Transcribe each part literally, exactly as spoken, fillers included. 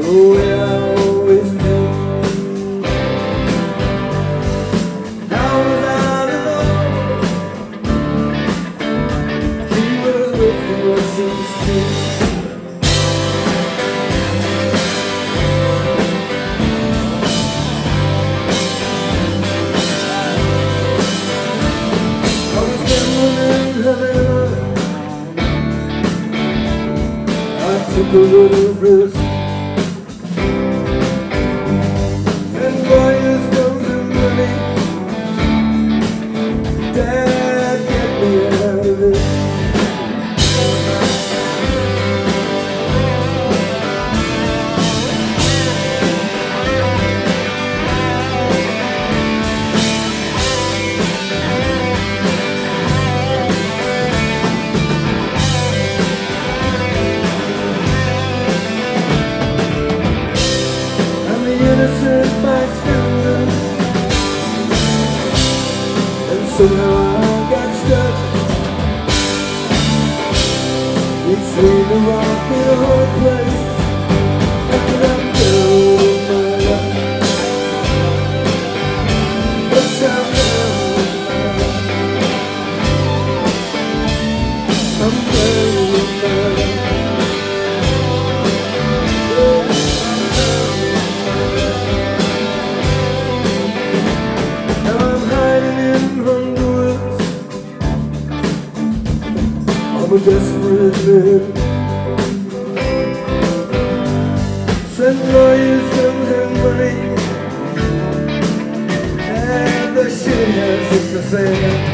way I always do. How was I to know she was with the Russians too? I was gambling in heaven. I took a little risk. Somehow I got stuck. It's really a rock in a hard place. And I'm down on my luck. Yes, I'm down on my luck. I'm down on my luck. Now I'm hiding in Honduras. I'm a desperate man. Send lawyers, guns and money, and the shit has it to say.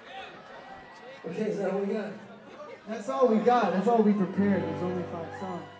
Okay, is that all we got? That's all we got. That's all we prepared. There's only five songs.